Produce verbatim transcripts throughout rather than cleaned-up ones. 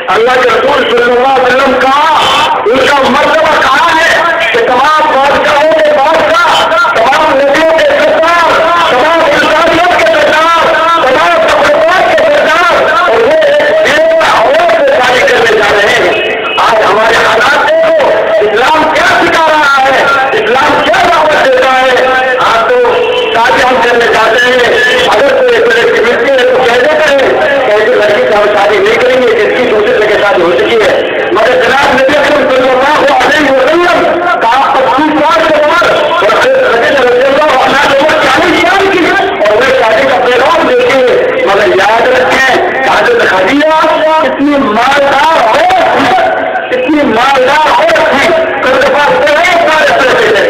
اللہ کے رسول صلی اللہ علیہ وسلم کا ان کا مرتبہ کہاں ہے کہ تمام بادشاہوں کے بادشاہ، تمام نبیوں کے سردار، تمام انسانیت کے سردار، تمام تقریبات کے سردار، اور وہ ایک اور سے شادی کرنے جا رہے ہیں۔ آج ہمارے حالات دیکھو، اسلام کیا سکھا رہا ہے، اسلام کیا دعوت دیتا ہے۔ آج تو شادی ہم کرنے جاتے ہیں، اگر کوئی ایک لڑکی ملتی ہے تو کیسے کریں، کیسے لڑکی سے ہم شادی نہیں کریں گے جس کی دوسرے لڑکے شادی ہو چکی ہے۔ مگر جناب نبی اکرم صلی اللہ علیہ وسلم کا پچیس سال کے عمر اور حضرت رضی اللہ عنہ کی عمر چالیس سال کی، اور وہ شادی کا پیغام دیتے ہیں۔ مگر یاد رکھیں حضرت خدیجہ اتنی مالدار عورت تھی، اتنی مالدار عورت تھی کہ ان کے پاس بہت سارے پیسے تھے۔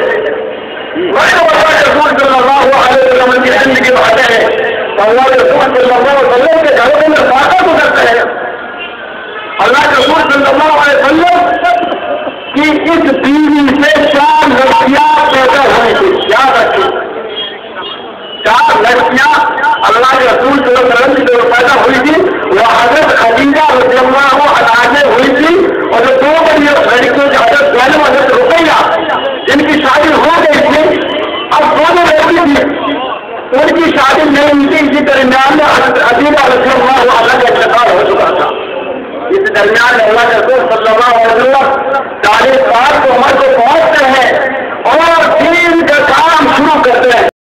رسول صلی اللہ علیہ وسلم کی زندگی بڑھتے ہیں، اللہ کے رسول صلی اللہ علیہ وسلم کے گھروں میں باتیں گزرتے ہیں۔ اللہ کے رسول صلی اللہ علیہ وسلم کی اس بیوی سے چار لڑکیاں پیدا ہوئی تھی، یاد رکھیں چار لڑکیاں اللہ کے رسول صلی اللہ علیہ وسلم کی جو پیدا ہوئی تھی وہ حضرت خدیجہ رضی اللہ عنہا میں ہوئی تھی، اور جو دو بڑی لڑکیوں کی حضرت زینب حضرت رقیہ جن کی شادی ہو گئی تھی، اب دونوں لڑکی تھی ان کی شادی نہیں ہوئی تھی۔ اسی درمیان میں حضرت عزیزہ رضی اللہ عنہا کا انتقال ہو چکا تھا۔ اس درمیان اللہ کے رسول صلی اللہ علیہ وسلم چالیس سال کی عمر